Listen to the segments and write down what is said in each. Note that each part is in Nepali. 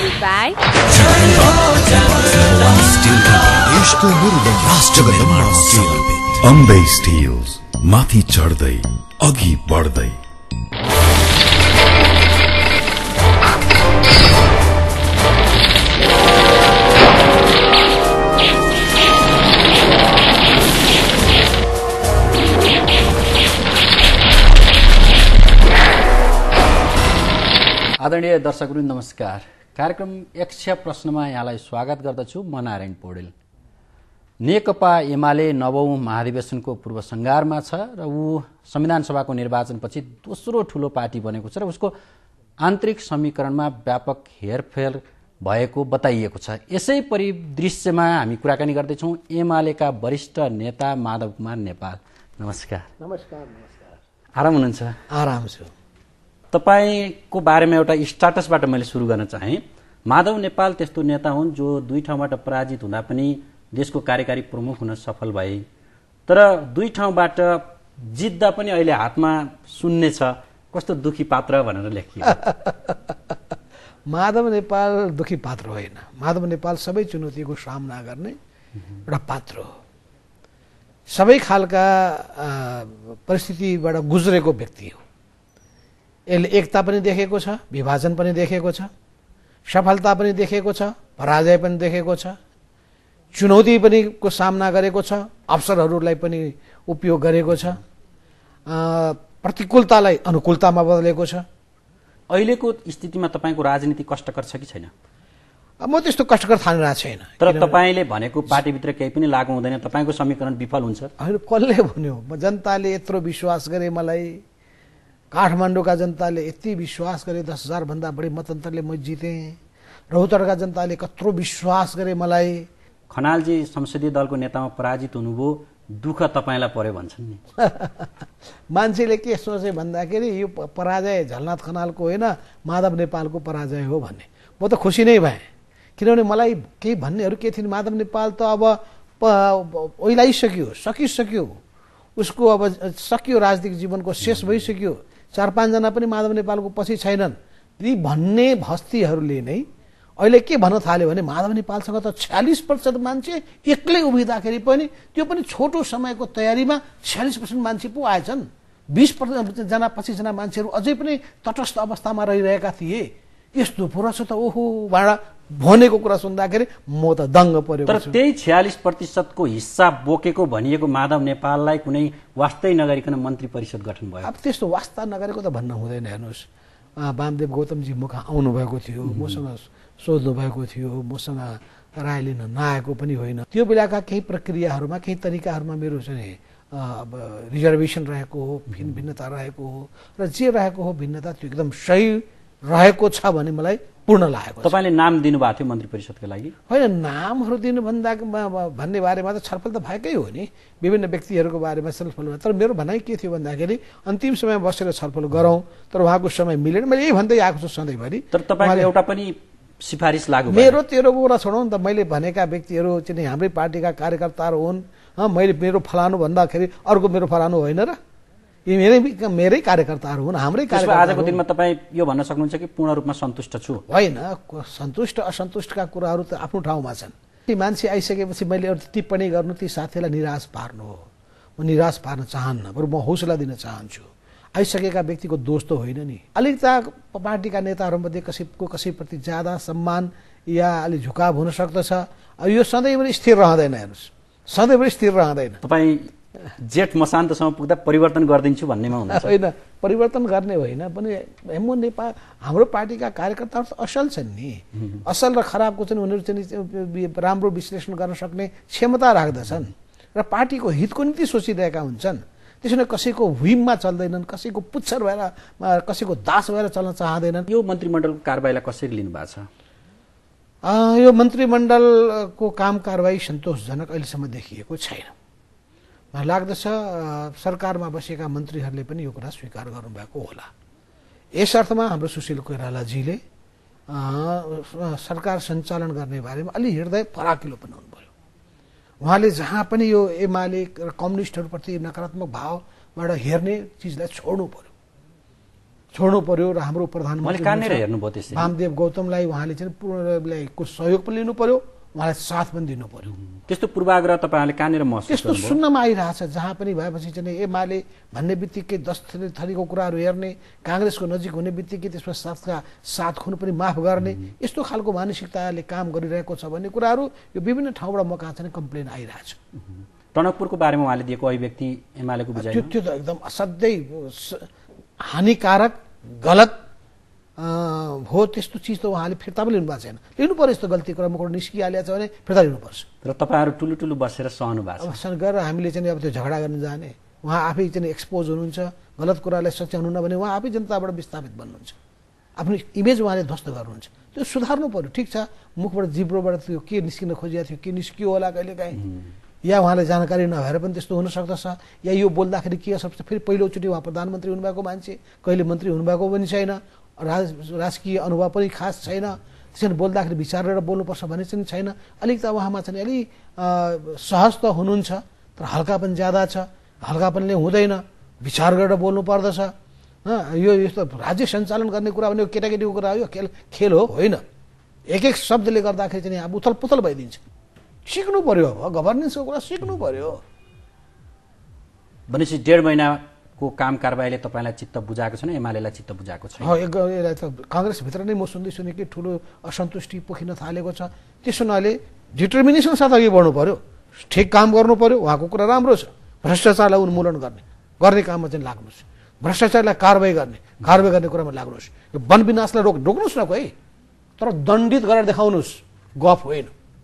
powered by अम्बे स्टिल्स माथि चढ्दै अघि बढ्दै। आदरणीय दर्शकवृन्द नमस्कार। कार्यक्रम 100 प्रश्नमा यहाँलाई स्वागत गर्दछु। म नारायण पौडेल। नेकपा एमाले 9औं महाधिवेशनको पूर्व संगारमा छ र ऊ संविधान सभाको निर्वाचनपछि दोस्रो ठूलो पार्टी बनेको छ र उसको आन्तरिक समीकरणमा व्यापक हेरफेर भएको बताइएको छ। यसै परिदृश्यमा हामी कुराकानी गर्दैछौँ एमालेका वरिष्ठ नेता माधव कुमार नेपाल। नमस्कार। नमस्कार। नमस्कार। आराम हुनुहुन्छ? आराम छु। तपाईको बारेमा एउटा स्टाटसबाट मैले सुरु गर्न चाहे। माधव नेपाल त्यस्तो नेता हुन् जो 2 ठाउँबाट पराजित हुँदा पनि देशको कार्यकारी प्रमुख हुन सफल भए, तर 2 ठाउँबाट जित्दा पनि अहिले हातमा शून्य छ। कस्तो दुखी पात्र भनेर लेखियो। माधव नेपाल दुखी पात्र होइन। माधव नेपाल सबै चुनौतीको सामना गर्ने एउटा पात्र हो। सबै खालका परिस्थितिबाट गुज्रेको व्यक्ति हो। यसले एकता पनि देखेको छ, विभाजन पनि देखेको छ, सफलता पनि देखेको छ, पराजय पनि देखेको छ, चुनौती पनि को सामना गरेको छ, अवसरहरूलाई पनि उपयोग गरेको छ, प्रतिकूलतालाई अनुकूलतामा बदलेको छ। अहिलेको स्थितिमा तपाईको राजनीति कष्टकर छ कि छैन? म त्यस्तो कष्टकर ठानिरहेको छैन। तर तपाईले भनेको पार्टीभित्र केही पनि लागु हुँदैन, तपाईको समीकरण विफल हुन्छ। होइन, कसले भन्यो? जनताले यत्रो विश्वास गरे मलाई, काठमाडौँका जनताले यति विश्वास गरे, 10,000 भन्दा बढी मतअन्तरले म जितेँ। रौतहटका जनताले कत्रो विश्वास गरे मलाई। खनालजी संसदीय दलको नेतामा पराजित हुनुभयो, दुःख तपाईलाई पर्यो भन्छन् नि। मान्छेले के सोचे भन्दाखेरि यो पराजय झलनाथ खनालको होइन, माधव नेपालको पराजय हो भन्ने। म त खुसी नै भएँ, किनभने मलाई केही भन्नेहरू के थिइन्, माधव नेपाल त अब ओइलाइसक्यो, सकिसक्यो, उसको अब सकियो, राजनीतिक जीवनको शेष भइसक्यो, 4-5 जना पनि माधव नेपालको पछि छैनन्। ती भन्ने भस्तीहरूले नै अहिले के भन्न थाल्यो भने माधव नेपालसँग त 46% मान्छे एक्लै उभिँदाखेरि पनि, त्यो पनि छोटो समयको तयारीमा 46% मान्छे पो आएछन्। 20% जना 25 जना मान्छेहरू अझै पनि तटस्थ अवस्थामा रहिरहेका थिए। यस्तो पो रहेछ त, ओहो भाडा भनेको कुरा सुन्दाखेरि म त दङ्ग परेको छु। तर त्यही 46% को हिस्सा बोकेको भनिएको माधव नेपाललाई कुनै वास्तै नगरिकन मन्त्री परिषद गठन भयो। अब त्यस्तो वास्ता नगरेको त भन्न हुँदैन। हेर्नुहोस्, वामदेव गौतमजी मुख आउनुभएको थियो, मसँग सोध्नु भएको थियो, मसँग राय लिन नआएको पनि होइन। त्यो बेलाका केही प्रक्रियाहरूमा, केही तरिकाहरूमा मेरो चाहिँ अब रिजर्भेसन रहेको हो, भिन्नता रहेको हो, र जे रहेको हो भिन्नता त्यो एकदम सही रहेको छ भने मलाई पूर्ण लागेको छ। तपाईले नाम दिनुभएको थियो मन्त्री परिषदको लागि? होइन, नामहरू दिनु भन्ने बारेमा त छलफल त भएकै हो नि, विभिन्न व्यक्तिहरूको बारेमा छलफल। तर मेरो भनाइ के थियो भन्दाखेरि अन्तिम समय बसेर छलफल गरौँ, तर उहाँको समय मिलेन। मैले यही भन्दै आएको छु सधैँभरि। तर तपाईको एउटा पनि सिफारिस लागु भएन? मेरो 13 कुरा छोडौँ त, मैले भनेका व्यक्तिहरू चाहिँ हाम्रै पार्टीका कार्यकर्ताहरू हुन्। मैले मेरो फलानु भन्दाखेरि अर्को मेरो फलानु होइन र, यी मेरै कार्यकर्ताहरू हुन्, हाम्रै कार्यकर्ता। आजको दिनमा तपाईँ यो भन्न सक्नुहुन्छ कि पूर्ण रूपमा सन्तुष्ट छु? होइन, सन्तुष्ट असन्तुष्टका कुराहरू त आफ्नो ठाउँमा छन्। ती मान्छे आइसकेपछि मैले अरू टिप्पणी गर्नु ती साथीलाई निराश पार्नु हो। म निराश पार्न चाहन्न, बरु म हौसला दिन चाहन्छु। आइसकेका व्यक्तिको दोष त होइन नि। अलिकता पार्टीका नेताहरूमध्ये कसैप्रति ज्यादा सम्मान या अलिक झुकाव हुन सक्दछ। यो सधैँभरि स्थिर रहँदैन। हेर्नुहोस्, सधैँभरि स्थिर रहँदैन। तपाईँ जेठ मसान्तसम्म पुग्दा परिवर्तन गरिदिन्छु भन्नेमा हुनुहुन्छ? होइन, परिवर्तन गर्ने होइन पनि। नेपाल हाम्रो पार्टीका कार्यकर्ताहरू त असल छन् नि। असल र खराबको चाहिँ उनीहरू चाहिँ राम्रो विश्लेषण गर्न सक्ने क्षमता राख्दछन् र पार्टीको हितको निम्ति सोचिरहेका हुन्छन्। त्यसैले कसैको हुइममा चल्दैनन्, कसैको पुच्छर भएर, कसैको दास भएर चल्न चाहँदैनन्। यो मन्त्रीमण्डलको कारबाहीलाई कसरी लिनु भएको छ? यो मन्त्रीमण्डलको काम कारबाही सन्तोषजनक अहिलेसम्म देखिएको छैन। मलाई लाग्दछ सरकारमा बसेका मन्त्रीहरूले पनि यो कुरा स्वीकार गर्नुभएको होला। यस अर्थमा हाम्रो सुशील कोइरालाजीले सरकार सञ्चालन गर्ने बारेमा अलि हृदय फराकिलो पनि हुनुभयो। उहाँले जहाँ पनि यो एमाले र कम्युनिस्टहरूप्रति नकारात्मक भावबाट हेर्ने चिजलाई छोड्नु पर्यो। छोड्नु पर्यो र हाम्रो मैले प्रधानमन्त्री कहाँनिर हेर्नुभयो त्यसरी वामदेव गौतमलाई उहाँले चाहिँ पूर्णलाई को सहयोग पनि लिनु पर्यो, उहाँलाई साथ पनि दिनु पर्यो। त्यस्तो पूर्वाग्रह तपाईँहरूले कहाँनिर महसुस त्यस्तो सुन्नमा आइरहेछ। जहाँ पनि भएपछि चाहिँ एमाले भन्ने बित्तिकै 10 थरीको कुराहरू हेर्ने, काङ्ग्रेसको नजिक हुने बित्तिकै त्यसमा साथ खुन पनि माफ गर्ने, यस्तो खालको मानसिकताले काम गरिरहेको छ भन्ने कुराहरू यो विभिन्न ठाउँबाट मका चाहिँ कम्प्लेन आइरहेछ। टनकपुरको बारेमा उहाँले दिएको अभिव्यक्ति एमालेको बुझाइ त्यो त एकदम असाध्यै हानिकारक गलत हो। त्यस्तो चिज त उहाँले फिर्ता पनि लिनुभएको छैन। लिनु पर्यो, यस्तो गल्ती क्रमबाट निस्किहालेको छ भने फिर्ता लिनुपर्छ। र तपाईँहरू ठुलो बसेर सहनु भएको छ। अब गरेर हामीले चाहिँ अब त्यो झगडा गर्न जाने, उहाँ आफै चाहिँ एक्सपोज हुनुहुन्छ, गलत कुरालाई सच्याउनु भने उहाँ आफै जनताबाट विस्थापित बन्नुहुन्छ, आफ्नो इमेज उहाँले ध्वस्त गर्नुहुन्छ। त्यो सुधार्नु पर्यो। ठिक छ, मुखबाट जिब्रोबाट त्यो के निस्किन खोजिएको थियो, के निस्कियो होला कहिलेकाहीँ, या उहाँलाई जानकारी नभएर पनि त्यस्तो हुन सक्दछ, या यो बोल्दाखेरि के सक्छ। फेरि पहिलोचोटि उहाँ प्रधानमन्त्री हुनुभएको मान्छे, कहिले मन्त्री हुनुभएको पनि छैन, राजकीय अनुभव पनि खास छैन, त्यसरी बोल्दाखेरि विचार गरेर बोल्नुपर्छ भन्ने चाहिँ छैन। अलिक त उहाँमा चाहिँ अलि सहज त हुनुहुन्छ, तर हल्कापन ज्यादा छ। हल्कापनले हुँदैन, विचार गरेर बोल्नु पर्दछ। यो यस्तो राज्य सञ्चालन गर्ने कुरा भने केटाकेटीको कुरा हो, यो खेल हो होइन। एक शब्दले गर्दाखेरि चाहिँ अब उथल पुथल भइदिन्छ। सिक्नु पर्यो, अब गभर्नेन्सको कुरा सिक्नु पर्यो। भनेपछि 1.5 महिनाको काम कारबाहीले तपाईँलाई चित्त बुझाएको छैन, एमालेलाई चित्त बुझाएको छैन? यसलाई त काङ्ग्रेसभित्र नै म सुन्दै कि ठुलो असन्तुष्टि पोखिन थालेको छ। त्यसो हुनाले डिटर्मिनेसन साथ अघि बढ्नु पर्यो, ठिक काम गर्नु पर्यो। उहाँको कुरा राम्रो छ, भ्रष्टाचारलाई उन्मूलन गर्ने काममा चाहिँ लाग्नुहोस्, भ्रष्टाचारलाई कारबाही गर्ने कुरामा लाग्नुहोस्। यो वन विनाशलाई रोक्नुहोस् न कोही, तर दण्डित गरेर देखाउनुहोस्, गफ होइन।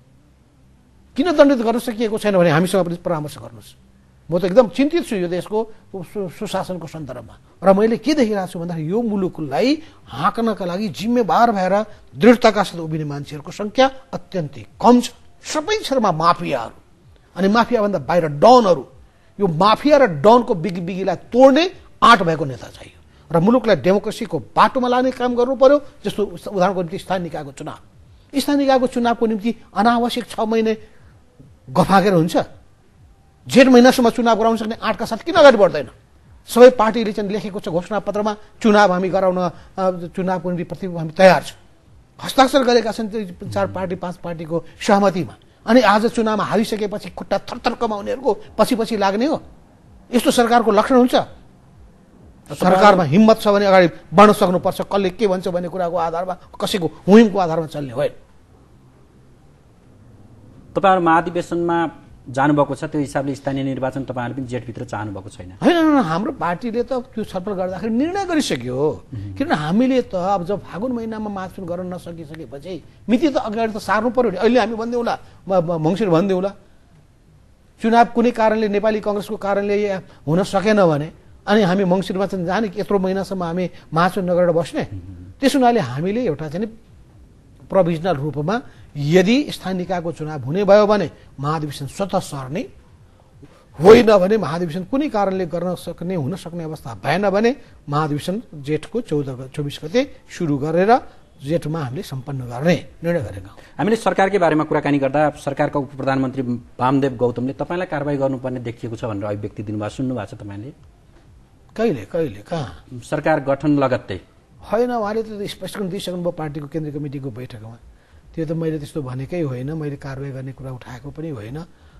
किन दण्डित गर्न सकिएको छैन भने हामीसँग पनि परामर्श गर्नुहोस्। म त एकदम चिन्तित छु यो देशको सुशासनको सन्दर्भमा। र मैले के देखिरहेको छु भन्दाखेरि यो मुलुकलाई हाँक्नका लागि जिम्मेवार भएर दृढताका साथ उभिने मान्छेहरूको सङ्ख्या अत्यन्तै कम छ। सबै क्षेत्रमा माफियाहरू अनि माफियाभन्दा बाहिर डनहरू, यो माफिया र डनको बिगीलाई तोड्ने आँट भएको नेता चाहियो र मुलुकलाई डेमोक्रेसीको बाटोमा लाने काम गर्नु पर्यो। जस्तो उदाहरणको निम्ति स्थानीय निकायको चुनावको निम्ति अनावश्यक 6 महिने गफाकेर हुन्छ। जेठ महिनासम्म चुनाव गराउन सक्ने आँटका साथ किन अगाडि बढ्दैन? सबै पार्टीले चाहिँ लेखेको छ घोषणापत्रमा, चुनाव हामी गराउन, चुनावको निम्ति हामी तयार छौँ, हस्ताक्षर गरेका छन् 4 पार्टी 5 पार्टीको सहमतिमा। अनि आज चुनावमा हारिसकेपछि खुट्टा थरथर कमाउनेहरूको पछि लाग्ने हो? यस्तो सरकारको लक्षण हुन्छ? सरकारमा हिम्मत छ भने अगाडि बढ्न सक्नुपर्छ। कसले के भन्छ भन्ने कुराको आधारमा, कसैको हुइमको आधारमा चल्ने होइन। तपाईँहरू महाधिवेशनमा जानुभएको छ, त्यो हिसाबले स्थानीय निर्वाचन तपाईँहरूले पनि जेठभित्र चाहनुभएको छैन? होइन, हाम्रो पार्टीले त त्यो छलफल गर्दाखेरि निर्णय गरिसक्यो। किनभने हामीले त अब जब फागुन महिनामा महाधिवेशन गर्न नसकिसकेपछि मिति त अगाडि त सार्नु पर्यो नि। अहिले हामी भन्दैौँला, मङ्सिर भन्दैौँला, चुनाव कुनै कारणले नेपाली काङ्ग्रेसको कारणले हुन सकेन भने अनि हामी मङ्सिरमा चाहिँ जाने, यत्रो महिनासम्म हामी महाधिवेशन नगरेर बस्ने? त्यसो हुनाले हामीले एउटा चाहिँ प्रोभिजनल रूपमा यदि स्थानीय निकायको चुनाव हुने भयो भने महाधिवेशन स्वतः सर्ने, होइन भने महाधिवेशन कुनै कारणले हुन सक्ने अवस्था भएन भने महाधिवेशन जेठको 24 गते सुरु गरेर जेठमा हामीले सम्पन्न गर्ने निर्णय गरेका हौँ। हामीले सरकारकै बारेमा कुराकानी गर्दा सरकारका उप प्रधानमन्त्री वामदेव गौतमले तपाईँलाई कारबाही गर्नुपर्ने देखिएको छ भनेर अभिव्यक्ति दिनुभएको सुन्नु भएको छ तपाईँले? कहिले कहाँ? सरकार गठन लगत्तै होइन, उहाँले त स्पष्टीकरण दिइसक्नुभयो पार्टीको केन्द्रीय कमिटीको बैठकमा। त्यो त मैले त्यस्तो भनेकै होइन, मैले कारबाही गर्ने कुरा उठाएको पनि होइन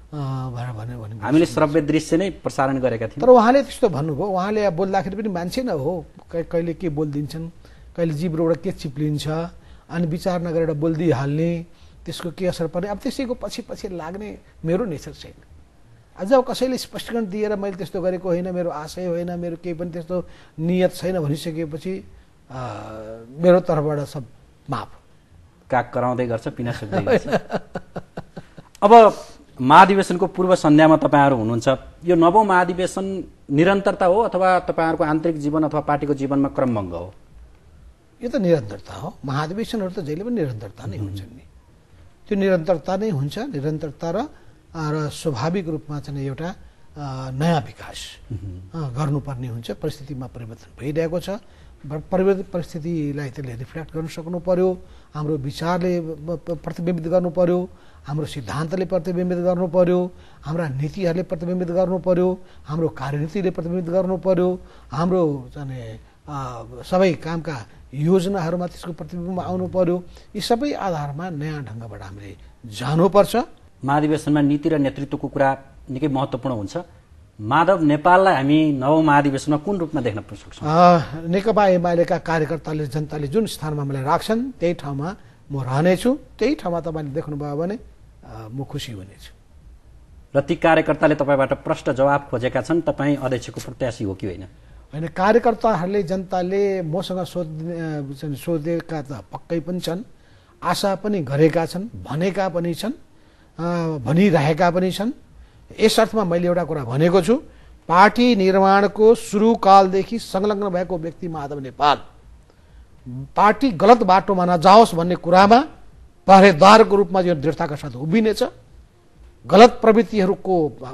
भने हामीले श्रव्य दृश्य नै प्रसारण गरेका थियौँ। तर उहाँले त्यस्तो भन्नुभयो। उहाँले बोल्दाखेरि पनि मान्छे न हो, कहिले के बोलिदिन्छन्, कहिले जिब्रोबाट के चिप्लिन्छ, अनि विचार नगरेर बोलिदिइहाल्ने, त्यसको के असर पर्ने, अब त्यसैको पछि लाग्ने मेरो नेचर छैन। अझ कसैले स्पष्टीकरण दिएर मैले त्यस्तो गरेको होइन, मेरो आशय होइन, मेरो केही पनि त्यस्तो नियत छैन भनिसकेपछि मेरो तर्फबाट सब माफ। काग कराउँदै गर्छ, पिना सुक्दै गर्छ। अब महाधिवेशनको पूर्व सन्ध्यामा तपाईँहरू हुनुहुन्छ, यो 9औं महाधिवेशन निरन्तरता हो अथवा तपाईँहरूको आन्तरिक जीवन अथवा पार्टीको जीवनमा क्रमभङ्ग हो? यो त निरन्तरता हो। महाधिवेशनहरू त जहिले पनि निरन्तरता नै हुन्छ नि। त्यो निरन्तरता नै हुन्छ। निरन्तरता र स्वाभाविक रूपमा चाहिँ एउटा नयाँ विकास गर्नुपर्ने हुन्छ। परिस्थितिमा परिवर्तन भइरहेको छ, परिस्थितिलाई त्यसले रिफ्लेक्ट गर्न सक्नु पर्यो, हाम्रो विचारले प्रतिबिम्बित गर्नु पर्यो, हाम्रो सिद्धान्तले प्रतिबिम्बित गर्नु पर्यो, हाम्रा नीतिहरूले प्रतिबिम्बित गर्नु पर्यो, हाम्रो कार्यनीतिले प्रतिबिम्बित गर्नु पर्यो, हाम्रो चाहिँ सबै कामका योजनाहरूमा त्यसको प्रतिबिम्ब आउनु पर्यो। यी सबै आधारमा नयाँ ढङ्गबाट हामीले जानुपर्छ। महाधिवेशनमा नीति र नेतृत्वको कुरा निकै महत्त्वपूर्ण हुन्छ। माधव नेपाललाई हामी नव महाधिवेशनमा कुन रूपमा देख्न सक्छौँ? नेकपा एमालेका कार्यकर्ताले जनताले जुन स्थानमा मलाई राख्छन् त्यही ठाउँमा म रहनेछु। त्यही ठाउँमा तपाईँले देख्नुभयो भने म खुसी हुनेछु। र ती कार्यकर्ताले तपाईँबाट प्रश्न जवाब खोजेका छन्, तपाईँ अध्यक्षको प्रत्याशी हो कि होइन? होइन, कार्यकर्ताहरूले जनताले मसँग सोधेका त पक्कै पनि छन्, आशा पनि गरेका छन्, भनेका पनि छन्, भनिरहेका पनि छन्। यस अर्थमा मैले एउटा कुरा भनेको छु, पार्टी निर्माणको सुरुकालदेखि संलग्न भएको व्यक्ति माधव नेपाल पार्टी गलत बाटोमा नजाओस् भन्ने कुरामा पहरेदारको रूपमा जो दृढताका साथ उभिनेछ, गलत प्रवृत्तिहरूको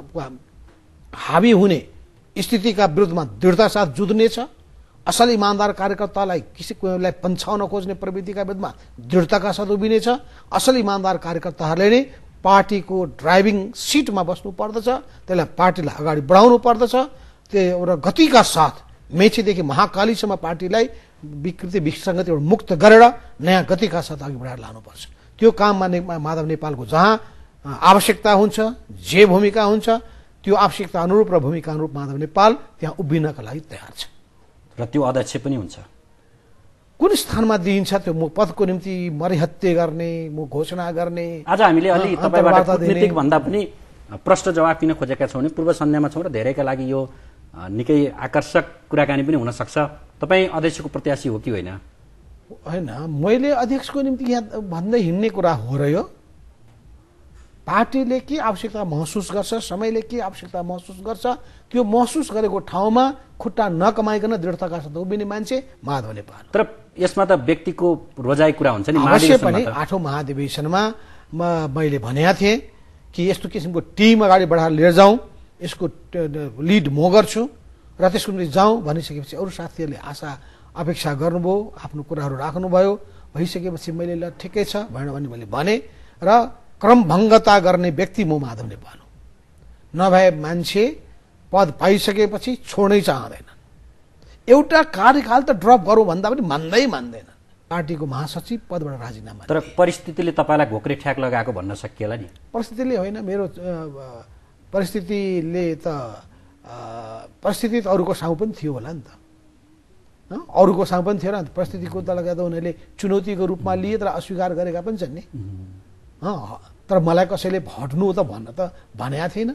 हावी हुने स्थितिका विरुद्धमा दृढता साथ जुझ्नेछ, असल इमान्दार कार्यकर्तालाई कसैलाई पन्छाउन खोज्ने प्रवृत्तिका विरुद्धमा दृढताका साथ उभिनेछ। असल इमान्दार कार्यकर्ताहरूले नै पार्टीको ड्राइभिङ सिटमा बस्नु पर्दछ, त्यसलाई पार्टीलाई अगाडि बढाउनु पर्दछ। त्यो एउटा गतिका साथ मेचीदेखि महाकालीसम्म पार्टीलाई विकृति विसङ्गतिबाट मुक्त गरेर नयाँ गतिका साथ अघि बढाएर लानुपर्छ। त्यो काममा माधव नेपालको जहाँ आवश्यकता हुन्छ, जे भूमिका हुन्छ, त्यो आवश्यकता अनुरूप र भूमिका अनुरूप माधव नेपाल त्यहाँ उभिनका लागि तयार छ। र त्यो अध्यक्ष पनि हुन्छ। कुन स्थानमा दिइन्छ त्यो पदको निम्ति मरिहत्ते गर्ने, घोषणा गर्ने। आज हामीले अलि तपाईँबाट कूटनीतिक भन्दा पनि प्रश्न जवाब किन खोजेका छौँ भने पूर्व सन्ध्यामा छौँ र धेरैका लागि यो निकै आकर्षक कुराकानी पनि हुन सक्छ। तपाईँ अध्यक्षको प्रत्याशी हो कि होइन? होइन, मैले अध्यक्षको निम्ति यहाँ भन्दै हिँड्ने कुरा हो र यो पार्टीले के आवश्यकता महसुस गर्छ, समयले के आवश्यकता महसुस गर्छ, त्यो महसुस गरेको ठाउँमा खुट्टा नकमाइकन दृढताका साथ उभिने मान्छे माधव नेपाल। तर यसमा त व्यक्तिको रोजाइ कुरा हुन्छ नि। अवश्य पनि 8औं महाधिवेशनमा मैले भनेको थिएँ कि यस्तो किसिमको टिम अगाडि बढाएर लिएर जाउँ, यसको लिड म गर्छु र त्यसको निम्ति जाउँ भनिसकेपछि अरू साथीहरूले आशा अपेक्षा गर्नुभयो, आफ्नो कुराहरू राख्नुभयो। भइसकेपछि मैले ल ठिकै छ भनेर मैले भने र क्रमभङ्गता गर्ने व्यक्ति म माधव नेपाल हो। नभए मान्छे पद पाइसकेपछि छोड्नै चाहँदैन। एउटा कार्यकाल त ड्रप गरौँ भन्दा पनि मान्दैन। पार्टीको महासचिव पदबाट राजीनामा। तर परिस्थितिले तपाईँलाई घोक्रे ठ्याक लगाएको भन्न सकिएला नि? परिस्थितिले होइन, मेरो परिस्थितिले त परिस्थिति त अरूको सामु पनि थियो होला नि त, अरूको सामु पनि थियो र परिस्थितिको त लगाएर उनीहरूले चुनौतीको रूपमा लिए तर अस्वीकार गरेका पनि छन् नि। तर मलाई कसैले हट्नु त भन्न त भनेको थिएन।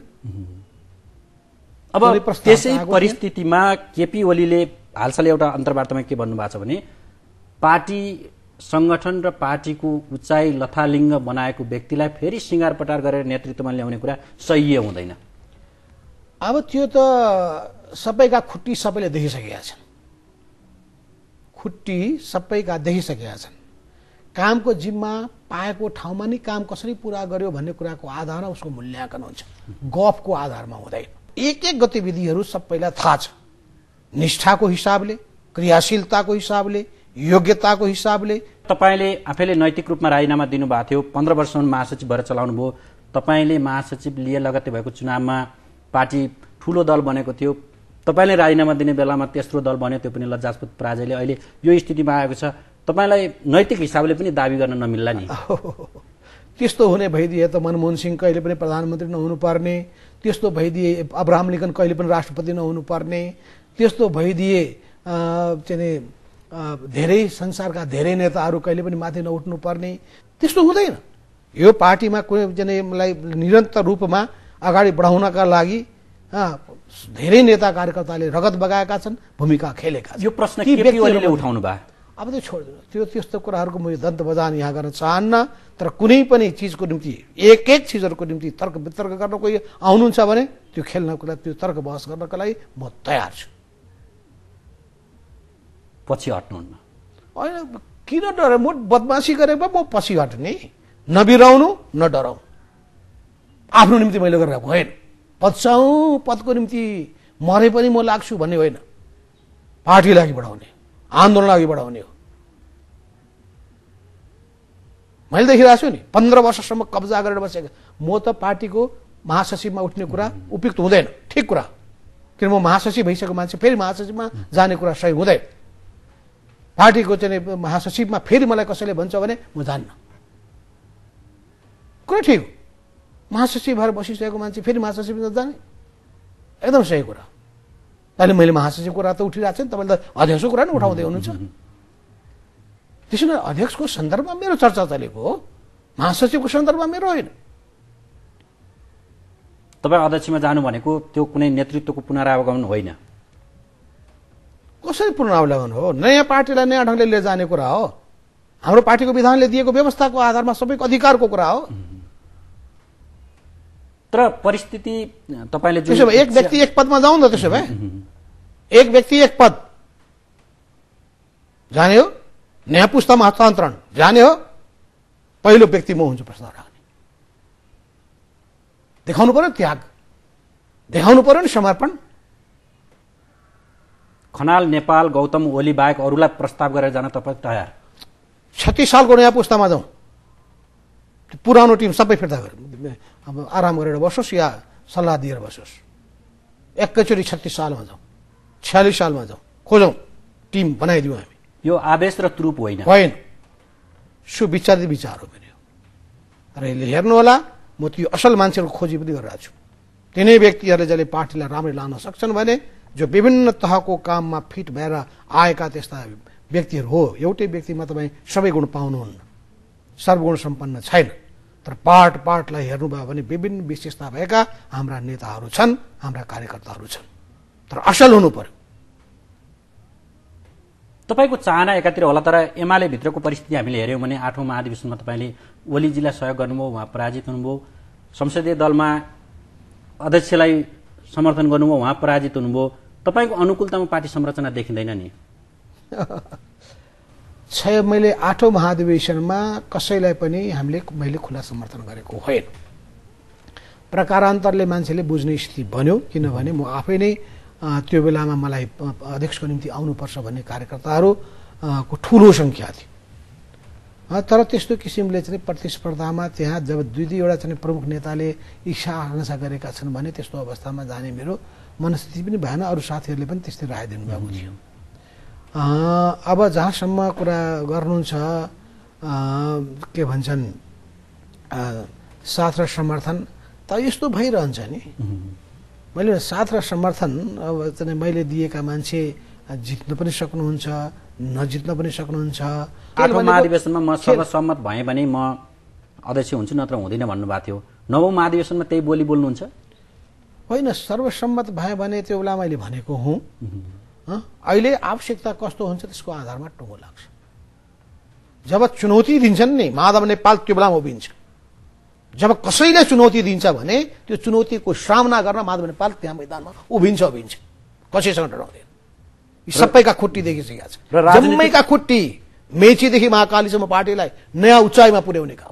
अब त्यसै परिस्थितिमा केपी ओलीले हालसालै एउटा अन्तर्वार्तामा के भन्नुभएको छ भने पार्टी संगठन र पार्टीको उचाइ लथालिङ्ग बनाएको व्यक्तिलाई फेरि सिँगारपटार गरेर नेतृत्वमा ल्याउने कुरा सही हुँदैन। अब त्यो त सबैका खुट्टी सबैले देखिसकेका छन्, खुट्टी सबैका देखिसकेका छन्। कामको जिम्मा पाएको ठाउँमा नै काम कसरी पूरा गर्यो भन्ने कुराको आधारमा उसको मूल्याङ्कन हुन्छ, गफको आधारमा हुँदैन। एक एक गतिविधिहरू सबैलाई थाहा छ, निष्ठाको हिसाबले, क्रियाशीलताको हिसाबले, योग्यताको हिसाबले। तपाईँले आफैले नैतिक रूपमा राजीनामा दिनुभएको थियो, 15 वर्षसम्म महासचिव भएर चलाउनु भयो। तपाईँले महासचिव लिए लगत्तै भएको चुनावमा पार्टी ठुलो दल बनेको थियो, तपाईँले राजीनामा दिने बेलामा तेस्रो दल बन्यो, त्यो पनि लज्जास्पद पराजयले अहिले यो स्थितिमा आएको छ। तपाईँलाई नैतिक हिसाबले पनि दाबी गर्न नमिल्ला नि? त्यस्तो हुने भइदिए त मनमोहन सिंह कहिले पनि प्रधानमन्त्री नहुनु पर्ने, त्यस्तो भइदिए अब्राहम लिङ्कन कहिले पनि राष्ट्रपति नहुनु पर्ने, त्यस्तो भइदिए चाहिँ धेरै संसारका धेरै नेताहरू कहिले पनि माथि नउठ्नु पर्ने। त्यस्तो हुँदैन। यो पार्टीमा कुनै मलाई निरन्तर रूपमा अगाडि बढाउनका लागि धेरै नेता कार्यकर्ताले रगत बगाएका छन्, भूमिका खेलेका छन्। यो प्रश्न केपी ओलीले उठाउनु भयो। अब त्यो छोड्दिनु, त्यो त्यस्तो कुराहरूको म दन्त बजान यहाँ गर्न चाहन्न। तर कुनै पनि चिजको निम्ति एक एक चिजहरूको निम्ति तर्क वितर्क गर्न कोही आउनुहुन्छ भने त्यो खेल्नको लागि, त्यो तर्क बहस गर्नका लागि म तयार छु। पछि हट्नुहुन्न? होइन, किन डर? म बदमासी गरेको म पछि हट्ने, नबिराउनु न डराउँ। आफ्नो निम्ति मैले गरेर होइन, पद पदको निम्ति मरे पनि म लाग्छु भन्ने होइन, पार्टीलाई अघि बढाउने, आन्दोलन अघि बढाउने हो। मैले देखिरहेको छु नि, 15 वर्षसम्म कब्जा गरेर बसेको। म त पार्टीको महासचिवमा उठ्ने कुरा उपयुक्त हुँदैन, ठिक कुरा। किन म महासचिव भइसकेको मान्छे फेरि महासचिवमा जाने कुरा सही हुँदैन। पार्टीको चाहिँ महासचिवमा फेरि मलाई कसैले भन्छ भने म जान्न। कुरा ठिक हो, महासचिव भएर बसिसकेको मान्छे फेरि महासचिव जाने एकदम सही कुरा। अहिले मैले महासचिवको कुरा त उठिरहेको छु नि, तपाईँले त अध्यक्षको कुरा नि उठाउँदै हुनुहुन्छ। त्यसो भए अध्यक्षको सन्दर्भमा मेरो चर्चा चलेको हो, महासचिवको सन्दर्भमा मेरो होइन। तपाईँ अध्यक्षमा जानु भनेको त्यो कुनै नेतृत्वको पुनरावगमन होइन। कसरी पुनरावलोकन हो? नयाँ पार्टीलाई नयाँ ढङ्गले लिएर जाने कुरा हो। हाम्रो पार्टीको विधानले दिएको व्यवस्थाको आधारमा सबैको अधिकारको कुरा हो। तर परिस्थिति तपाईले त्यसो भए एक व्यक्ति एक पदमा जाउँ न। त्यसो भए एक व्यक्ति एक पद जाने हो, नयाँ पुस्तामा हस्तान्तरण जाने हो, पहिलो व्यक्ति म हुन्छु प्रस्ताव राख्ने। देखाउनु पर्यो त्याग, देखाउनु पर्यो नि समर्पण। खनाल नेपाल गौतम ओली बाहेक अरूलाई प्रस्ताव गरेर जान तपाईँ तयार? 36 सालको नयाँ पुस्तामा जाउँ, पुरानो टिम सबै फिर्ता गरेर अब आराम गरेर बसोस् या सल्लाह दिएर बसोस्। एकैचोटि 36 सालमा जाउँ, 46 सालमा जाउँ, खोजौँ, टिम बनाइदिउँ हामी। यो आवेश र तुरुप होइन, होइन, सुविचारित विचार हो मेरो। र यसले हेर्नुहोला, म त्यो असल मान्छेहरूको खोजी पनि गरिरहेको छु। तिनै व्यक्तिहरूले जसले पार्टीलाई राम्ररी लान सक्छन् भने, जो विभिन्न तहको काममा फिट भएर आएका त्यस्ता व्यक्तिहरू हो। एउटै व्यक्तिमा तपाईँ सबै गुण पाउनुहुन्न, सर्वगुण सम्पन्न छैन। तर पार्टलाई हेर्नुभयो भने विभिन्न विशेषता भएका हाम्रा नेताहरू छन्, हाम्रा कार्यकर्ताहरू छन्। तर असल हुनु पर्यो। तपाईँको चाहना एकातिर होला, तर एमाले भित्रको परिस्थिति हामीले हेऱ्यौँ भने 8औं महाधिवेशनमा तपाईँले ओलीजीलाई सहयोग गर्नुभयो, उहाँ पराजित हुनुभयो। संसदीय दलमा अध्यक्षलाई समर्थन गर्नुभयो, उहाँ पराजित हुनुभयो। तपाईँको अनुकूलतामा पार्टी संरचना देखिँदैन नि? मैले 8औं महाधिवेशनमा कसैलाई पनि मैले खुला समर्थन गरेको होइन। प्रकारान्तरले मान्छेले बुझ्ने स्थिति बन्यो, किनभने म आफै नै त्यो बेलामा मलाई अध्यक्षको निम्ति आउनुपर्छ भन्ने कार्यकर्ताहरू को ठुलो सङ्ख्या थियो। तर त्यस्तो किसिमले चाहिँ प्रतिस्पर्धामा त्यहाँ जब दुईवटा चाहिँ प्रमुख नेताले इच्छा आकांक्षा गरेका छन् भने त्यस्तो अवस्थामा जाने मेरो मनस्थिति पनि भएन। अरू साथीहरूले पनि त्यस्तै राय दिनुभएको थियो। अब जहाँसम्म कुरा गर्नुहुन्छ के भन्छन् साथ र समर्थन, त यस्तो भइरहन्छ नि। मैले साथ र समर्थन अब चाहिँ मैले दिएका मान्छे जित्न पनि सक्नुहुन्छ, नजित्न पनि सक्नुहुन्छ। 8औं महाधिवेशनमा म सर्वसम्मत भएँ भने म अध्यक्ष हुन्छु, नत्र हुँदिन भन्नुभएको थियो। 9औं महाधिवेशनमा त्यही बोली बोल्नुहुन्छ? होइन, सर्वसम्मत भए भने त्यो बेला मैले भनेको हुँ। अहिले आवश्यकता कस्तो हुन्छ त्यसको आधारमा टुङ्गो लाग्छ। जब चुनौती दिन्छन् नि, माधव नेपाल त्यो बेलामा उभिन्छ। जब कसैले चुनौती दिन्छ भने त्यो चुनौतीको सामना गर्न माधव नेपाल त्यहाँ मैदानमा उभिन्छ। कसैसँग डराउँदैन। यी सबैका खुट्टी देखिसकेका छ, जम्मैका खुट्टी। मेचीदेखि महाकालीसम्म पार्टीलाई नयाँ उचाइमा पुर्याउने काम,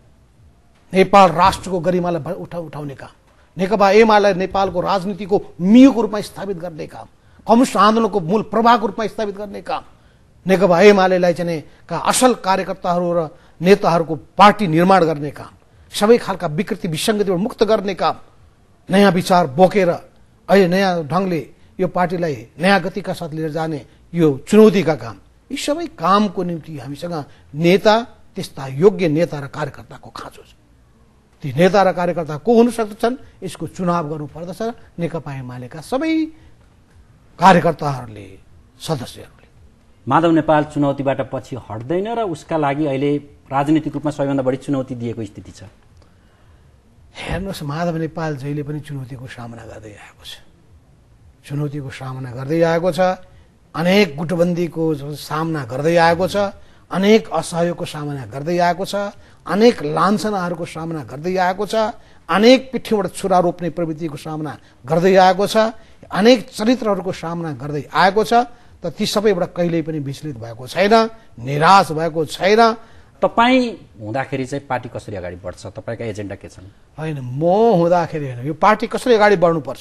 नेपाल राष्ट्रको गरिमालाई उठाउने काम, नेकपा एमाले नेपालको राजनीतिको मियोको रूपमा स्थापित गर्ने काम, कम्युनिस्ट आन्दोलनको मूल प्रवाहको रूपमा स्थापित गर्ने काम, नेकपा एमालेलाई चाहिँ का असल कार्यकर्ताहरू र नेताहरूको पार्टी निर्माण गर्ने काम, सबै खालका विकृति विसङ्गतिबाट मुक्त गर्ने काम, नयाँ विचार बोकेर अहिले नयाँ ढङ्गले यो पार्टीलाई नयाँ गतिका साथ लिएर जाने यो चुनौतीका काम, यी सबै कामको निम्ति हामीसँग नेता, त्यस्ता योग्य नेता र कार्यकर्ताको खाँचो छ। ती नेता र कार्यकर्ता को हुन सक्दछन् यसको चुनाव गर्नु पर्दछ नेकपा एमालेका सबै कार्यकर्ताहरूले, सदस्यहरूले। माधव नेपाल चुनौतीबाट पछि हट्दैन र उसका लागि अहिले राजनीतिक रूपमा सबैभन्दा बढी चुनौती दिएको स्थिति छ। हेर्नुहोस्, माधव नेपाल जहिले पनि चुनौतीको सामना गर्दै आएको छ। चुनौतीको सामना गर्दै आएको छ, अनेक गुटबन्दीको सामना गर्दै आएको छ, अनेक असहयोगको सामना गर्दै आएको छ, अनेक लान्छनाहरूको सामना गर्दै आएको छ, अनेक पिठ्यौबाट छुरा रोप्ने प्रवृत्तिको सामना गर्दै आएको छ, अनेक चरित्रहरूको सामना गर्दै आएको छ। त ती सबैबाट कहिल्यै पनि विचलित भएको छैन, निराश भएको छैन। तपाईँ हुँदाखेरि चाहिँ पार्टी कसरी अगाडि बढ्छ? तपाईँका एजेन्डा के छन्? होइन, म हुँदाखेरि होइन, यो पार्टी कसरी अगाडि बढ्नुपर्छ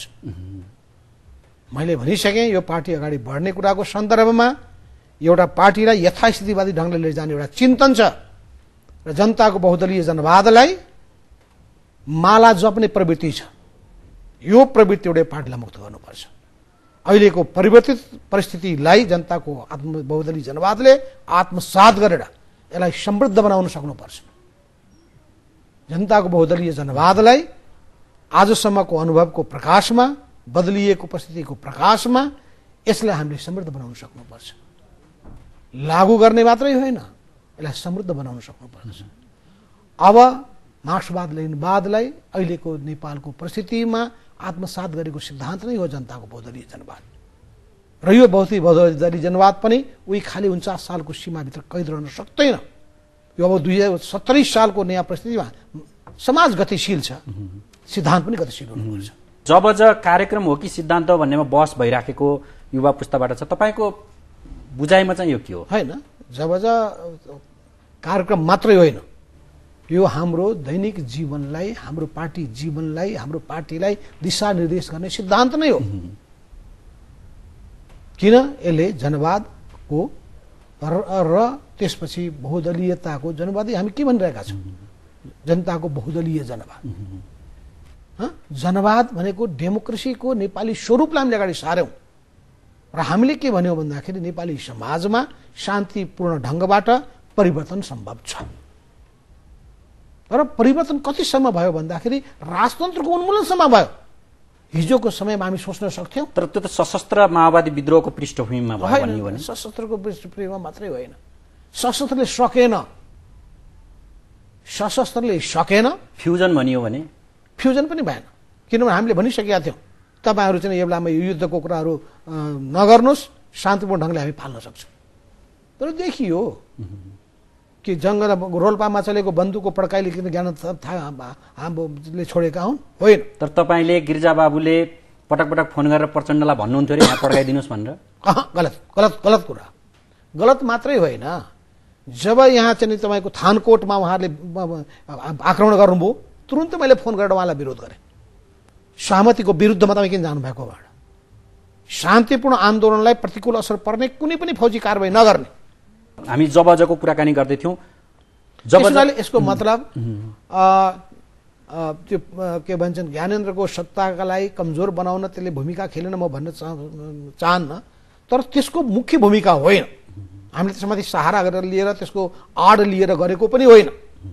मैले भनिसकेँ। यो पार्टी अगाडि बढ्ने कुराको सन्दर्भमा एउटा पार्टीलाई यथास्थितिवादी ढङ्गले लिएर जाने एउटा चिन्तन छ र जनताको बहुदलीय जनवादलाई माला जप्ने प्रवृत्ति छ। यो प्रवृत्ति एउटा पार्टीलाई मुक्त गर्नुपर्छ। अहिलेको परिवर्तित परिस्थितिलाई जनताको बहुदलीय जनवादले आत्मसात गरेर यसलाई समृद्ध बनाउन सक्नुपर्छ। जनताको बहुदलीय जनवादलाई आजसम्मको अनुभवको प्रकाशमा, बदलिएको परिस्थितिको प्रकाशमा यसलाई हामीले समृद्ध बनाउन सक्नुपर्छ। लागू गर्ने मात्रै होइन, यसलाई समृद्ध बनाउन सक्नुपर्छ। अब मार्क्सवाद लेनिनवादलाई अहिलेको नेपालको परिस्थितिमा आत्मसात गरेको सिद्धान्त नै हो जनताको बहुदलीय जनवाद। र यो बहुदलीय जनवाद पनि उही खालि 49 सालको सीमाभित्र कैद रहन सक्दैन। यो अब 2070 सालको नयाँ परिस्थितिमा समाज गतिशील छ, सिद्धान्त पनि गतिशील हुनुपर्छ। जब कार्यक्रम हो कि सिद्धान्त हो भन्नेमा बहस भइराखेको युवा पुस्ताबाट छ, तपाईँको बुझाइमा चाहिँ यो के हो? होइन, जब कार्यक्रम मात्रै होइन, यो हाम्रो दैनिक जीवनलाई, हाम्रो पार्टी जीवनलाई, हाम्रो पार्टीलाई दिशानिर्देश गर्ने सिद्धान्त नै हो। किन यसले जनवादको र त्यसपछि बहुदलीयताको, जनवादी हामी के भनिरहेका छौँ? जनताको बहुदलीय जनवाद। जनवाद भनेको डेमोक्रेसीको नेपाली स्वरूपलाई हामीले अगाडि सार्यौँ र हामीले के भन्यौँ भन्दाखेरि नेपाली समाजमा शान्तिपूर्ण ढङ्गबाट परिवर्तन सम्भव छ। र परिवर्तन कतिसम्म भयो भन्दाखेरि राजतन्त्रको उन्मूलनसम्म भयो। हिजोको समयमा हामी सोच्न सक्थ्यौँ, तर त्यो त सशस्त्र माओवादी विद्रोहको पृष्ठभूमिमा भयो भने सशस्त्रको पृष्ठभूमिमा मात्रै होइन। सशस्त्रले सकेन, सशस्त्रले सकेन। फ्युजन भनियो भने फ्युजन पनि भएन, किनभने हामीले भनिसकेका थियौँ तपाईँहरू चाहिँ यो बेलामा युद्धको कुराहरू नगर्नुहोस्, शान्तिपूर्ण ढङ्गले हामी फाल्न सक्छौँ। तर देखियो कि जङ्गल रोल्पामा चलेको बन्दुकको पड्काइले किन ज्ञान हामीले छोडेका हुन्? होइन। तर तपाईँले गिरिजाबाबुले पटक पटक फोन गरेर प्रचण्डलाई भन्नुहुन्थ्यो अरे यहाँ पड्काइदिनुहोस् भनेर। गलत गलत गलत कुरा। गलत मात्रै होइन, जब यहाँ चाहिँ तपाईँको थानकोटमा उहाँहरूले आक्रमण गर्नुभयो, तुरुन्तै मैले फोन गरेर उहाँलाई विरोध गरेँ। सहमतिको विरुद्धमा तपाईँ किन जानुभएको? शान्तिपूर्ण आन्दोलनलाई प्रतिकूल असर पर्ने कुनै पनि फौजी कारवाही नगर्ने। हामी जबजको कुराकानी गर्दैथ्यौँ। यसको मतलब त्यो के भन्छन्, ज्ञानेन्द्रको सत्ताका लागि कमजोर बनाउन त्यसले भूमिका खेलेन म भन्न चाहन्न, तर त्यसको मुख्य भूमिका होइन। हामीले त्यसमाथि सहारा गरेर लिएर त्यसको आड लिएर गरेको पनि होइन।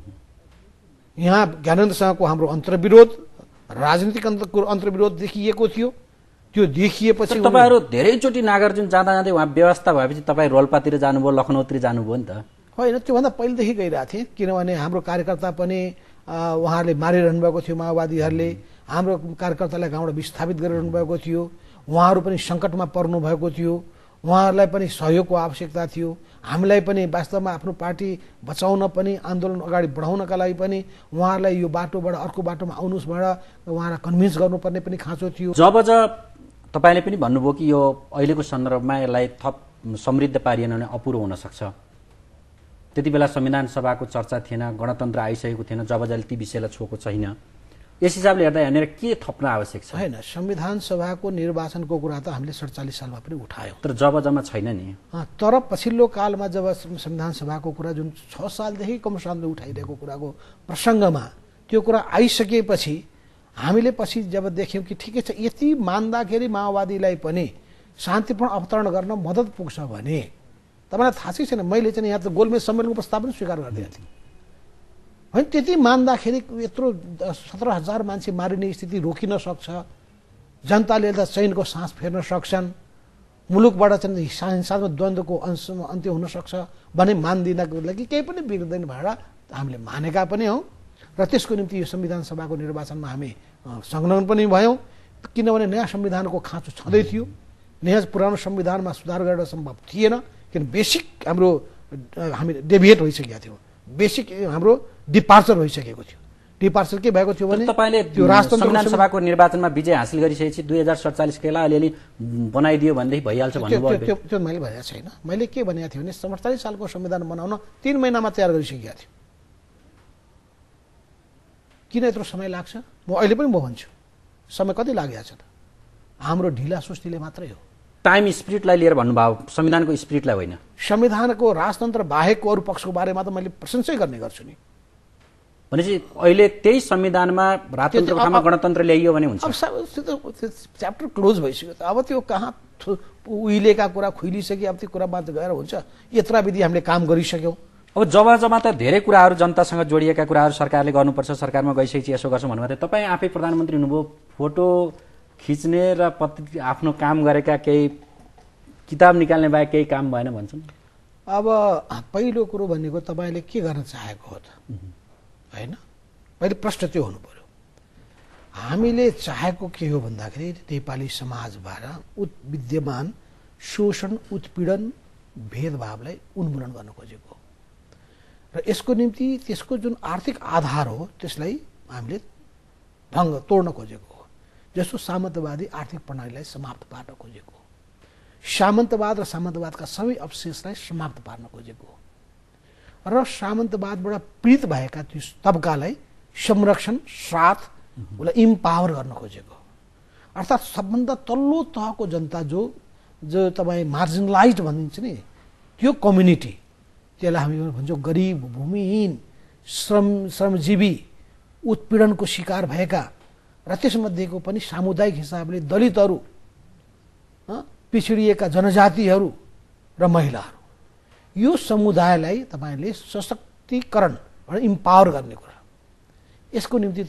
यहाँ ज्ञानेन्द्रसँगको हाम्रो अन्तर्विरोध, राजनीतिक अन्तर्विरोध देखिएको थियो। त्यो देखिएपछि तपाईँहरू धेरैचोटि नागार्जुन जाँदा जाँदै उहाँ व्यवस्था भएपछि तपाईँ रोल्पातिर जानुभयो, लखनऊतिर जानुभयो नि त? होइन, त्योभन्दा पहिलेदेखि गइरहेको थिएँ, किनभने हाम्रो कार्यकर्ता पनि उहाँहरूले मारिरहनु भएको थियो, माओवादीहरूले हाम्रो कार्यकर्तालाई गाउँबाट विस्थापित गरिरहनु भएको थियो। उहाँहरू पनि सङ्कटमा पर्नु भएको थियो, उहाँहरूलाई पनि सहयोगको आवश्यकता थियो। हामीलाई पनि वास्तवमा आफ्नो पार्टी बचाउन पनि, आन्दोलन अगाडि बढाउनका लागि पनि उहाँहरूलाई यो बाटोबाट अर्को बाटोमा आउनुहोस् भनेर उहाँलाई कन्भिन्स गर्नुपर्ने पनि खाँचो थियो। जब तपाईँले पनि भन्नुभयो कि यो अहिलेको सन्दर्भमा यसलाई थप समृद्ध पारिएन भने अपुरो हुन सक्छ, त्यति बेला संविधान सभाको चर्चा थिएन, गणतन्त्र आइसकेको थिएन, जबजले ती विषयलाई छोएको छैन। यस हिसाबले हेर्दा यहाँनिर के थप्न आवश्यक छ? होइन, संविधान सभाको निर्वाचनको कुरा त हामीले 47 सालमा पनि उठायौँ, तर जबजमा छैन नि। तर पछिल्लो कालमा जब संविधान सभाको कुरा जुन 6 सालदेखि कमसानले उठाइरहेको कुराको प्रसङ्गमा त्यो कुरा आइसकेपछि हामीले पछि जब देख्यौँ कि ठिकै छ, यति मान्दाखेरि माओवादीलाई पनि शान्तिपूर्ण अवतरण गर्न मद्दत पुग्छ भने, तपाईँलाई थाहा छैन, मैले चाहिँ यहाँ त गोलमेज सम्मेलनको प्रस्ताव पनि स्वीकार गरिदिएको थिएँ। होइन, त्यति मान्दाखेरि यत्रो 17,000 मान्छे मारिने स्थिति रोकिन सक्छ, जनताले एउटा चैनको सास फेर्न सक्छन्, मुलुकबाट चाहिँ हिंसात्मक द्वन्द्वको अन्त्य हुन सक्छ भने मान्दिनको लागि केही पनि बिग्दैन भनेर हामीले मानेका पनि हौँ। र त्यसको निम्ति यो संविधान सभाको निर्वाचनमा हामी संलग्न पनि भयौँ, किनभने नयाँ संविधानको खाँचो छँदै थियो। नयाँ पुरानो संविधानमा सुधार गर्न सम्भव थिएन, किन बेसिक हाम्रो हामी डेभिएट भइसकेका थियौँ, बेसिक हाम्रो डिपार्चर भइसकेको थियो। डिपार्चर के भएको थियो भने तपाईँले त्यो संविधान सभाको निर्वाचनमा विजय हासिल गरिसकेपछि 2047 केला अलिअलि बनाइदियो भनेदेखि भइहाल्छ भन्नुभयो। त्यो मैले भनेको छैन। मैले के भनेको थिएँ भने 47 सालको संविधान बनाउन 3 महिनामा तयार गरिसकेका थियौँ। किन यत्रो समय लाग्छ? म अहिले पनि म भन्छु, समय कति लागेको छ त? हाम्रो ढिला सुस्तीले मात्रै हो। टाइम स्पिरिटलाई लिएर भन्नुभयो, संविधानको स्पिरिटलाई होइन। संविधानको राजतन्त्र बाहेकको अरू पक्षको बारेमा त मैले प्रशंसै गर्ने गर्छु नि। भनेपछि अहिले त्यही संविधानमा राजतन्त्रको ठाउँमा गणतन्त्र ल्याइयो भने हुन्छ। अब च्याप्टर क्लोज भइसक्यो त। अब त्यो कहाँ उहिलेका कुरा खुइलिसक्यो, अब त्यो कुरामा गएर हुन्छ। यत्रा विधि हामीले काम गरिसक्यौँ। अब जब त धेरै कुराहरू जनतासँग जोडिएका कुराहरू सरकारले गर्नुपर्छ, सरकारमा गइसकेपछि यसो गर्छ भन्नुभयो। तपाईँ आफै प्रधानमन्त्री हुनुभयो, फोटो खिच्ने र आफ्नो काम गरेका केही किताब निकाल्ने बाहेक केही काम भएन भन्छन्। अब पहिलो कुरो भनेको तपाईँले के गर्न चाहेको हो त, होइन? पहिले प्रश्न त्यो हुनु पर्यो। हामीले चाहेको के हो भन्दाखेरि नेपाली समाजबाट विद्यमान शोषण, उत्पीडन, भेदभावलाई उन्मूलन गर्न खोजेको हो र यसको निम्ति त्यसको जुन आर्थिक आधार हो त्यसलाई हामीले तोड्न खोजेको हो। जस्तो सामन्तवादी आर्थिक प्रणालीलाई समाप्त पार्न खोजेको हो, सामन्तवाद र सामन्तवादका सबै अवशेषलाई समाप्त पार्न खोजेको हो र सामन्तवादबाट पीडित भएका त्यो तबकालाई संरक्षण साथ उसलाई इम्पावर गर्न खोजेको। अर्थात् सबभन्दा तल्लो तहको जनता जो तपाईँ मार्जिनलाइज भनिन्छ नि, त्यो कम्युनिटी, त्यसलाई हामी भन्छौँ गरिब, भूमिहीन, श्रमजीवी, उत्पीडनको शिकार भएका र त्यसमध्येको पनि सामुदायिक हिसाबले दलितहरू, पिछडिएका जनजातिहरू र महिलाहरू, यो समुदायलाई तपाईँले सशक्तिकरण र इम्पावर गर्ने कुरा। यसको निम्ति त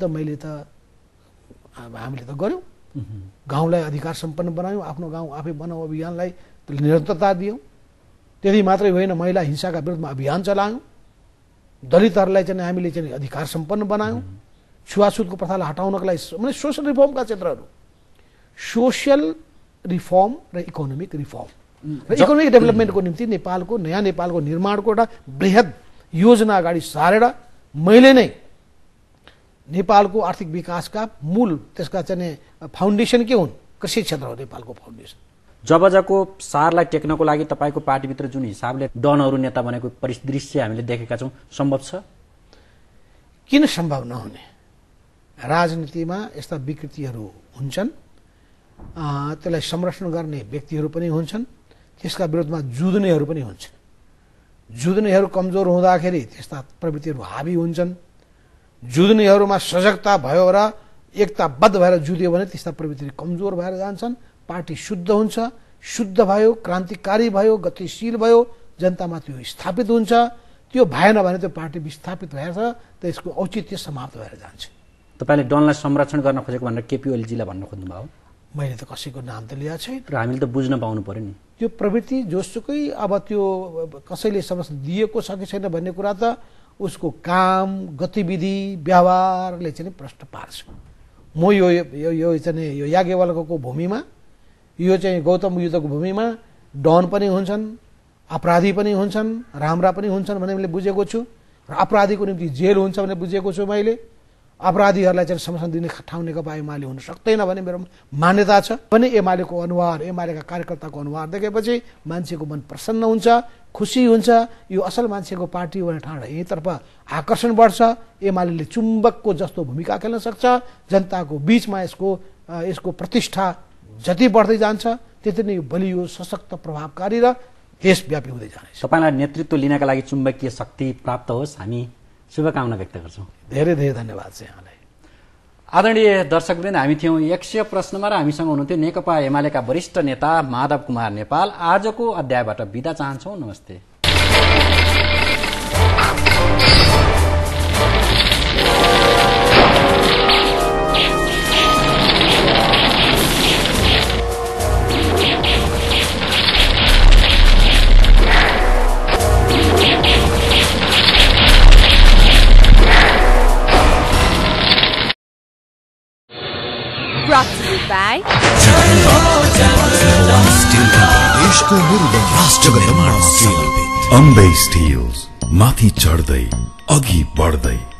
हामीले त गऱ्यौँ। गाउँलाई अधिकार सम्पन्न बनायौँ, आफ्नो गाउँ आफै बनाऊ अभियानलाई निरन्तरता दियौँ। त्यति मात्रै होइन, महिला हिंसाका विरुद्धमा अभियान चलायौँ, दलितहरूलाई चाहिँ हामीले चाहिँ अधिकार सम्पन्न बनायौँ, छुवाछुतको प्रथालाई हटाउनको लागि মানে सोसल रिफर्मका क्षेत्रहरू, सोसियल रिफर्म र इकोनोमिक रिफर्म र इकोनोमिक डेभलपमेन्टको निम्ति नेपालको नयाँ नेपालको निर्माणको एउटा बृहत योजना अगाडि सारेर मैले नै नेपालको आर्थिक विकासका मूल त्यसका चाहिँ फाउन्डेसन के हुन्, कृषि क्षेत्र हो नेपालको फाउन्डेसन। जबजको सारलाई टेक्नको लागि तपाईँको पार्टीभित्र जुन हिसाबले डनहरू नेता बनेको परिदृश्य हामीले देखेका छौँ, सम्भव छ? किन सम्भव नहुने? राजनीतिमा यस्ता विकृतिहरू हुन्छन्, त्यसलाई संरक्षण गर्ने व्यक्तिहरू पनि हुन्छन्, त्यसका विरुद्धमा जुध्नेहरू पनि हुन्छन्। जुध्नेहरू कमजोर हुँदाखेरि त्यस्ता प्रवृत्तिहरू हावी हुन्छन्। जुध्नेहरूमा सजगता भयो र एकताबद्ध भएर जुध्यो भने त्यस्ता प्रवृत्तिहरू कमजोर भएर जान्छन्। पार्टी शुद्ध हुन्छ, शुद्ध भयो, क्रान्तिकारी भयो, गतिशील भयो, जनतामा त्यो स्थापित हुन्छ। त्यो भएन भने त्यो पार्टी विस्थापित भएर त्यसको औचित्य समाप्त भएर जान्छ। तपाईँले डनलाई संरक्षण गर्न खोजेको भनेर केपी ओलीजीलाई भन्न खोज्नुभयो? मैले त कसैको नाम त लिएको छैन र हामीले त बुझ्न पाउनु पर्यो नि। त्यो प्रवृत्ति जोसुकै अब त्यो कसैले समस्या दिएको छ कि छैन भन्ने कुरा त उसको काम, गतिविधि, व्यवहारले चाहिँ प्रश्न पार्छ। म यो चाहिँ यो याज्ञवल्क्यको भूमिमा, यो चाहिँ गौतम बुद्धको भूमिमा डन पनि हुन्छन्, अपराधी पनि हुन्छन्, राम्रा पनि हुन्छन् भन्ने मैले बुझेको छु र अपराधीको निम्ति जेल हुन्छ भनेर बुझेको छु मैले। अपराधीहरूलाई चाहिँ समर्थन दिने ठाउँ नेकपा एमाले हुन सक्दैन भन्ने मेरो मान्यता छ। पनि एमालेको अनुहार, एमालेका कार्यकर्ताको अनुहार देखेपछि मान्छेको मन प्रसन्न हुन्छ, खुसी हुन्छ। यो असल मान्छेको पार्टी हो भने ठाउँमा यहीतर्फ आकर्षण बढ्छ। एमाले चुम्बकको जस्तो भूमिका खेल्न सक्छ। जनताको बीचमा यसको प्रतिष्ठा जति बढ्दै जान्छ त्यति नै बलियो, सशक्त, प्रभावकारी र देशव्यापी हुँदै जानेछ। तपाईँलाई नेतृत्व लिनका लागि चुम्बकीय शक्ति प्राप्त होस्, हामी शुभकामना व्यक्त गर्छौँ। धेरै धेरै धन्यवाद चाहिँ यहाँलाई। आदरणीय दर्शकवृन्द, हामी थियौँ 100 प्रश्नमा र हामीसँग हुनुहुन्थ्यो नेकपा एमालेका वरिष्ठ नेता माधव कुमार नेपाल। आजको अध्यायबाट बिदा चाहन्छौँ। नमस्ते। Brought to you by Ambe steels, माथि चढ्दै अघि बढ्दै।